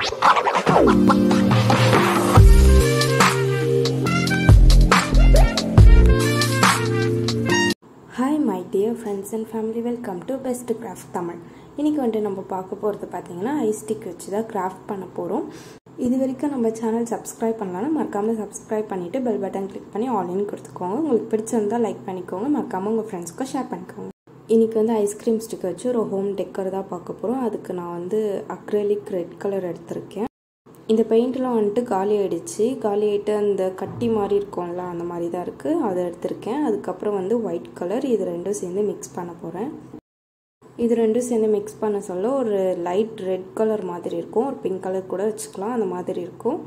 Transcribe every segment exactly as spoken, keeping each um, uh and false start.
Hi my dear friends and family, welcome to Best Craft Tamil. இன்னைக்கு வந்து நம்ம பார்க்க போறது பாத்தீங்கன்னா ஐஸ் ஸ்டிக் வச்சு தான் கிராஃப்ட் பண்ண போறோம். இதுவரைக்கும் நம்ம சேனல் சப்ஸ்கிரைப் பண்ணலனா மறக்காம சப்ஸ்கிரைப் பண்ணிட்டு பெல் பட்டன் கிளிக் பண்ணி ஆல் இன் கொடுத்துக்கோங்க. உங்களுக்கு பிடிச்சிருந்தா லைக் பண்ணிக்கோங்க, மறக்காம உங்க ஃப்ரெண்ட்ஸ்க்கு ஷேர் பண்ணிக்கோங்க. இன்னைக்கு வந்து ஐஸ்கிரீம் ஸ்டிக் வச்சு ஒரு ஹோம் டெக்கர் தான் பார்க்க போறோம். அதுக்கு நான் வந்து அக்ரிலிக் ரெட் கலர் எடுத்துர்க்கேன். இந்த பெயிண்ட்லாம் வந்துட்டு காலி ஆயிடுச்சு. காலி ஆயிட்டு அந்த கட்டி மாதிரி இருக்கும்ல அந்த மாதிரி தான் இருக்கு. அதை எடுத்துர்க்கேன். அதுக்கப்புறம் வந்து ஒயிட் கலர், இது ரெண்டும் சேர்ந்து மிக்ஸ் பண்ண போறேன். இது ரெண்டும் சேர்ந்து மிக்ஸ் பண்ண சொல்ல ஒரு லைட் ரெட் கலர் மாதிரி இருக்கும், ஒரு பிங்க் கலர் கூட வச்சுக்கலாம், அந்த மாதிரி இருக்கும்.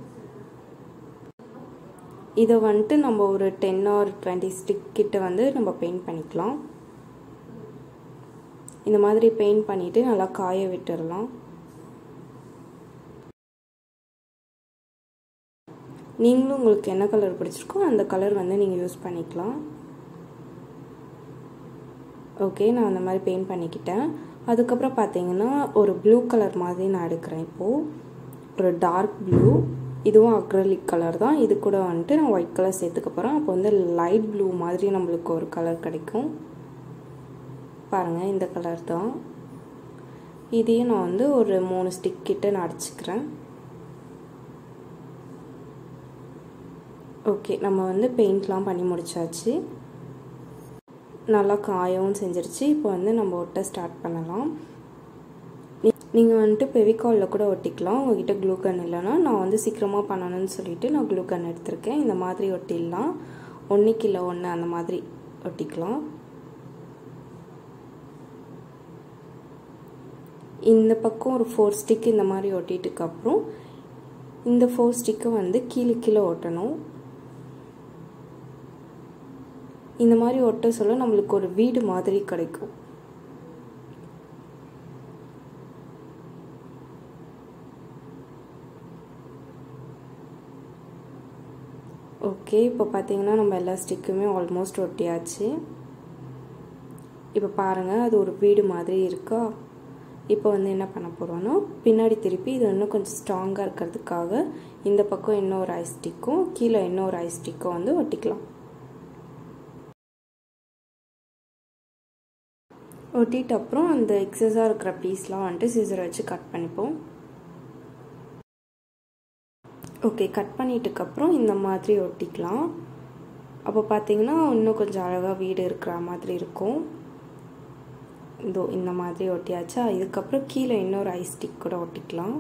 இதை வந்துட்டு நம்ம ஒரு டென் ஆர் டுவெண்ட்டி ஸ்டிக் கிட்ட வந்து நம்ம பெயிண்ட் பண்ணிக்கலாம். இந்த மாதிரி பெயிண்ட் பண்ணிட்டு நல்லா காய விட்டுடலாம். நீங்களும் உங்களுக்கு என்ன கலர் பிடிச்சிருக்கோ அந்த கலர் வந்து நீங்கள் யூஸ் பண்ணிக்கலாம். ஓகே, நான் அந்த மாதிரி பெயிண்ட் பண்ணிக்கிட்டேன். அதுக்கப்புறம் பார்த்தீங்கன்னா ஒரு ப்ளூ கலர் மாதிரி நான் எடுக்கிறேன். இப்போது ஒரு டார்க் ப்ளூ, இதுவும் அக்ரிலிக் கலர் தான். இது கூட வந்துட்டு நான் ஒயிட் கலர் சேர்த்துக்க போகிறேன். அப்போ வந்து லைட் ப்ளூ மாதிரி நம்மளுக்கு ஒரு கலர் கிடைக்கும். பாருங்கள், இந்த கலர் தான். இதையும் நான் வந்து ஒரு மூணு ஸ்டிக் கிட்ட நான் அடிச்சுக்கிறேன். ஓகே, நம்ம வந்து பெயிண்ட்லாம் பண்ணி முடிச்சாச்சு. நல்லா காயவும் செஞ்சிருச்சு. இப்போ வந்து நம்ம ஒட்ட ஸ்டார்ட் பண்ணலாம். நீங்கள் வந்துட்டு ஃபெவிகாலில் கூட ஒட்டிக்கலாம். உங்ககிட்ட க்ளூ கன் இல்லைன்னா, நான் வந்து சீக்கிரமாக பண்ணணும்னு சொல்லிட்டு நான் க்ளூ கன் எடுத்திருக்கேன். இந்த மாதிரி ஒட்டிடலாம். ஒன்றுக்கு இல்லை ஒன்று அந்த மாதிரி ஒட்டிக்கலாம். இந்த பக்கம் ஒரு ஃபோர் ஸ்டிக் இந்த மாதிரி ஒட்டிட்டுக்கப்புறம் இந்த ஃபோர் ஸ்டிக்கை வந்து கீழே கீழே ஒட்டணும். இந்த மாதிரி ஒட்ட சொல்ல நம்மளுக்கு ஒரு வீடு மாதிரி கிடைக்கும். ஓகே, இப்போ பார்த்தீங்கன்னா நம்ம எல்லா ஸ்டிக்குமே ஆல்மோஸ்ட் ஒட்டியாச்சு. இப்போ பாருங்கள், அது ஒரு வீடு மாதிரி இருக்கா. இப்போ வந்து என்ன பண்ண போகிறோன்னா, பின்னாடி திருப்பி இது இன்னும் கொஞ்சம் ஸ்ட்ராங்காக இருக்கிறதுக்காக இந்த பக்கம் இன்னொரு ஐஸ் ஸ்டிக்கும் கீழே இன்னொரு ஐஸ் ஸ்டிக்கும் வந்து ஒட்டிக்கலாம். ஒட்டிட்டு அப்புறம் அந்த எக்ஸஸாக இருக்கிற பீஸ்லாம் வந்துட்டு சிசரை வச்சு கட் பண்ணிப்போம். ஓகே, கட் பண்ணிட்டுக்கப்புறம் இந்த மாதிரி ஒட்டிக்கலாம். அப்போ பார்த்தீங்கன்னா இன்னும் கொஞ்சம் அழகாக வீடு இருக்கிற மாதிரி இருக்கும். இதோ இந்த மாதிரி ஒட்டியாச்சா. இதுக்கப்புறம் கீழே இன்னொரு ஐஸ் ஸ்டிக் கூட ஒட்டிக்கலாம்.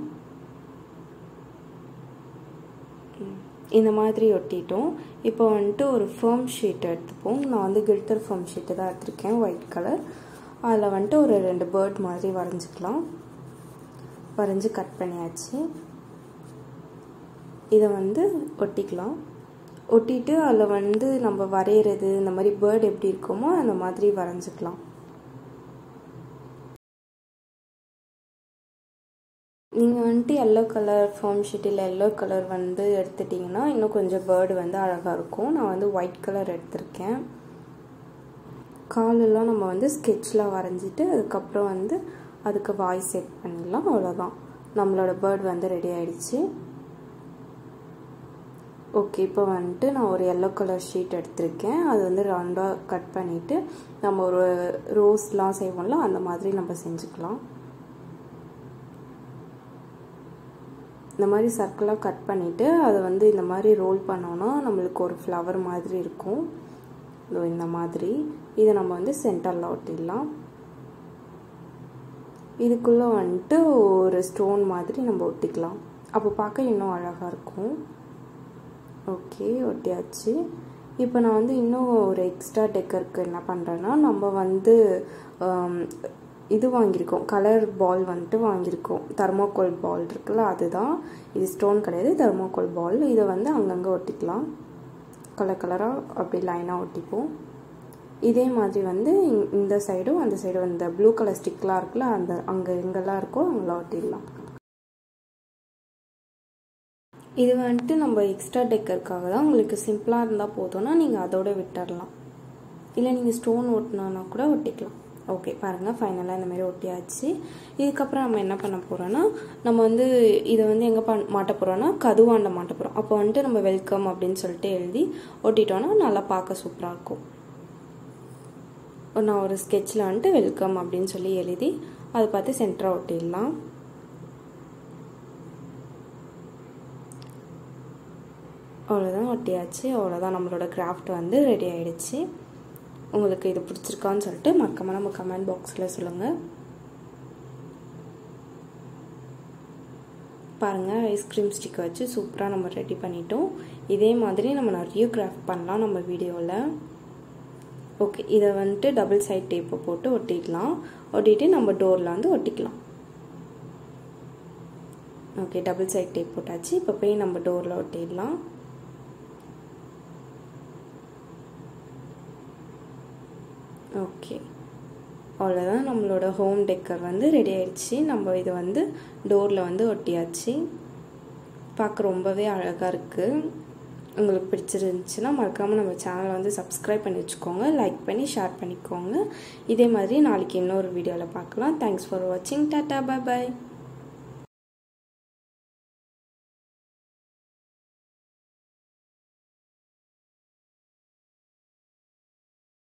இந்த மாதிரி ஒட்டிட்டோம். இப்போ வந்துட்டு ஒரு ஃபர்ம் ஷீட் எடுத்துப்போம். நான் வந்து கில்டர் ஃபர்ம் ஷீட்டு தான் எடுத்திருக்கேன், ஒயிட் கலர். அதில் வந்துட்டு ஒரு ரெண்டு பேர்ட் மாதிரி வரைஞ்சிக்கலாம். வரைஞ்சி கட் பண்ணியாச்சு. இதை வந்து ஒட்டிக்கலாம். ஒட்டிட்டு அதில் வந்து நம்ம வரைகிறது இந்த மாதிரி பேர்ட் எப்படி இருக்குமோ அந்த மாதிரி வரைஞ்சிக்கலாம். நீங்கள் வந்துட்டு எல்லோ கலர் ஃபார்ம் ஷீட் இல்லை எல்லோ கலர் வந்து எடுத்துட்டிங்கன்னா இன்னும் கொஞ்சம் பேர்டு வந்து அழகாக இருக்கும். நான் வந்து ஒயிட் கலர் எடுத்திருக்கேன். காலெல்லாம் நம்ம வந்து ஸ்கெட்சில் வரைஞ்சிட்டு அதுக்கப்புறம் வந்து அதுக்கு வாய் செட் பண்ணிடலாம். அவ்வளோதான், நம்மளோட பேர்டு வந்து ரெடி ஆகிடுச்சு. ஓகே, இப்போ வந்துட்டு நான் ஒரு எல்லோ கலர் ஷீட் எடுத்திருக்கேன். அது வந்து ரவுண்டாக கட் பண்ணிவிட்டு நம்ம ஒரு ரோஸ்லாம் செய்வோம்ல அந்த மாதிரி நம்ம செஞ்சுக்கலாம். இந்த மாதிரி சர்க்கிளாக கட் பண்ணிவிட்டு அதை வந்து இந்த மாதிரி ரோல் பண்ணோன்னா நம்மளுக்கு ஒரு ஃப்ளவர் மாதிரி இருக்கும். இந்த மாதிரி இதை நம்ம வந்து சென்டரில் ஒட்டிடலாம். இதுக்குள்ளே வந்துட்டு ஒரு ஸ்டோன் மாதிரி நம்ம ஒட்டிக்கலாம். அப்போ பார்க்க இன்னும் அழகாக இருக்கும். ஓகே, ஒட்டியாச்சு. இப்போ நான் வந்து இன்னும் ஒரு எக்ஸ்ட்ரா டெக்கருக்கு என்ன பண்ணுறேன்னா, நம்ம வந்து இது வாங்கியிருக்கோம், கலர் பால் வந்துட்டு வாங்கியிருக்கோம். தெர்மோகோல் பால் இருக்குல்ல, அதுதான். இது ஸ்டோன் கிடையாது, தெர்மோகோல் பால். இதை வந்து அங்கங்கே ஒட்டிக்கலாம். கலர் கலராக அப்படி லைனாக ஒட்டிப்போம். இதே மாதிரி வந்து இந்த சைடும் அந்த சைடும் இந்த ப்ளூ கலர் ஸ்டிக்லாம் இருக்குல்ல, அந்த அங்கே எங்கெல்லாம் இருக்கோ அங்கெல்லாம் ஒட்டிடலாம். இது வந்துட்டு நம்ம எக்ஸ்ட்ரா டெக்கருக்காக தான். உங்களுக்கு சிம்பிளாக இருந்தால் போதும்னா நீங்கள் அதோட விட்டுடலாம். இல்லை நீங்கள் ஸ்டோன் ஒட்டினா கூட ஒட்டிக்கலாம். ஓகே பாருங்கள், ஃபைனலாக இந்த மாதிரி ஒட்டியாச்சு. இதுக்கப்புறம் நம்ம என்ன பண்ண போகிறோன்னா, நம்ம வந்து இதை வந்து எங்கே பண் மாட்ட போகிறோன்னா கதுவாண்ட மாட்ட போகிறோம். அப்போ வந்துட்டு நம்ம வெல்கம் அப்படின்னு சொல்லிட்டு எழுதி ஒட்டிட்டோன்னா நல்லா பார்க்க சூப்பராக இருக்கும். நான் ஒரு ஸ்கெட்சில் வந்துட்டு வெல்கம் அப்படின்னு சொல்லி எழுதி அதை பார்த்து சென்டராக ஒட்டிடலாம். அவ்வளோதான், ஒட்டியாச்சு. அவ்வளோதான், நம்மளோட கிராஃப்ட் வந்து ரெடி ஆகிடுச்சு. உங்களுக்கு இது பிடிச்சிருக்கான்னு சொல்லிட்டு மறக்காம நம்ம கமெண்ட் பாக்ஸில் சொல்லுங்கள். பாருங்கள், ஐஸ்கிரீம் ஸ்டிக்கை வச்சு சூப்பராக நம்ம ரெடி பண்ணிட்டோம். இதே மாதிரி நம்ம நிறைய கிராஃப்ட் பண்ணலாம் நம்ம வீடியோவில். ஓகே, இதை வந்துட்டு டபுள் சைட் டேப்பை போட்டு ஒட்டிடலாம். ஒட்டிட்டு நம்ம டோரில் வந்து ஒட்டிக்கலாம். ஓகே, டபுள் சைட் டேப் போட்டாச்சு. இப்போ போய் நம்ம டோரில் ஒட்டிடலாம். ஓகே, அவ்வளோதான், நம்மளோட ஹோம் டெக்கர் வந்து ரெடி ஆயிடுச்சு. நம்ம இது வந்து டோரில் வந்து ஒட்டியாச்சு. பார்க்க ரொம்பவே அழகாக இருக்குது. உங்களுக்கு பிடிச்சிருந்துச்சுன்னா மறக்காமல் நம்ம சேனலை வந்து சப்ஸ்கிரைப் பண்ணி வச்சுக்கோங்க, லைக் பண்ணி ஷேர் பண்ணிக்கோங்க. இதே மாதிரி நாளைக்கு இன்னொரு வீடியோவில் பார்க்கலாம். தேங்க்ஸ் ஃபார் வாட்சிங். டாட்டா, பாய் பாய்.